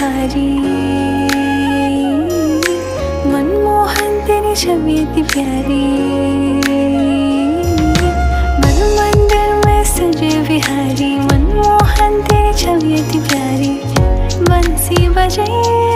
बिहारी। मनमोहन तेरी छवि इतनी प्यारी, मन मंदिर में सजे बिहारी। मनमोहन तेरी छवि इतनी प्यारी, बंसी बजे